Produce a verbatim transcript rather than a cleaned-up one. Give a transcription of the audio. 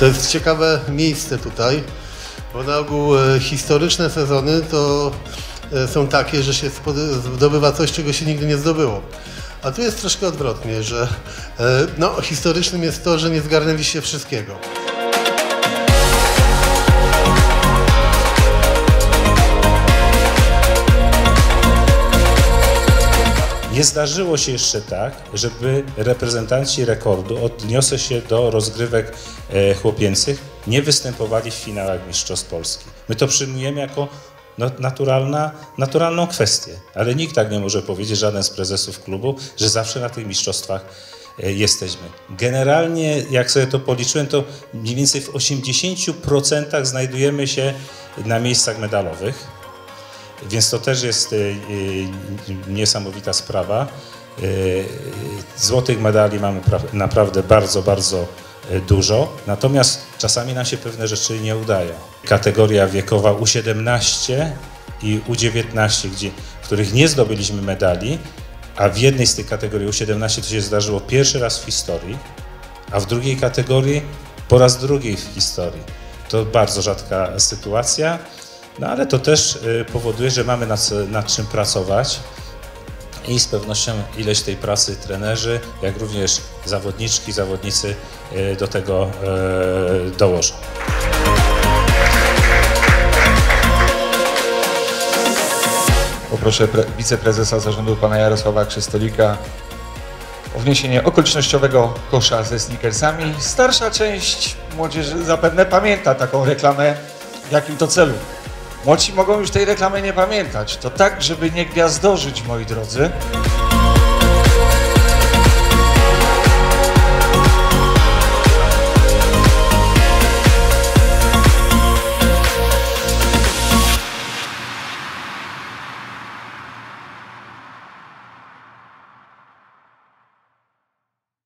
To jest ciekawe miejsce tutaj, bo na ogół e, historyczne sezony to e, są takie, że się zdobywa coś, czego się nigdy nie zdobyło. A tu jest troszkę odwrotnie, że e, no, historycznym jest to, że nie zgarnęliście wszystkiego. Nie zdarzyło się jeszcze tak, żeby reprezentanci rekordu odniosę się do rozgrywek chłopięcych, nie występowali w finałach Mistrzostw Polski. My to przyjmujemy jako naturalna, naturalną kwestię, ale nikt tak nie może powiedzieć, żaden z prezesów klubu, że zawsze na tych mistrzostwach jesteśmy. Generalnie, jak sobie to policzyłem, to mniej więcej w osiemdziesięciu procentach znajdujemy się na miejscach medalowych. Więc to też jest y, y, niesamowita sprawa. Y, złotych medali mamy naprawdę bardzo, bardzo dużo. Natomiast czasami nam się pewne rzeczy nie udają. Kategoria wiekowa U siedemnaście i U dziewiętnaście, gdzie, w których nie zdobyliśmy medali, a w jednej z tych kategorii U siedemnaście to się zdarzyło pierwszy raz w historii, a w drugiej kategorii po raz drugi w historii. To bardzo rzadka sytuacja. No ale to też powoduje, że mamy nad, nad czym pracować i z pewnością ileś tej pracy trenerzy, jak również zawodniczki, zawodnicy do tego dołożą. Poproszę wiceprezesa zarządu pana Jarosława Krzystolika o wniesienie okolicznościowego kosza ze sneakersami. Starsza część młodzieży zapewne pamięta taką reklamę, w jakim to celu. Młodsi mogą już tej reklamy nie pamiętać. To tak, żeby nie gwiazdorzyć, moi drodzy.